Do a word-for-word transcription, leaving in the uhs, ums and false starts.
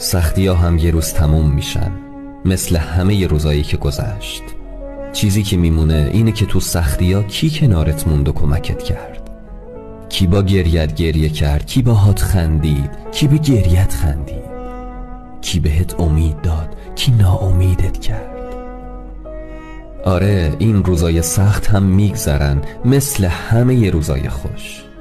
سختی ها هم یه روز تموم میشن، مثل همه ی روزایی که گذشت. چیزی که میمونه اینه که تو سختی ها کی کنارت موند و کمکت کرد، کی با گریت گریه کرد، کی با هات خندید، کی به گریت خندید، کی بهت امید داد، کی ناامیدت کرد. آره، این روزای سخت هم میگذرن مثل همه ی روزای خوش.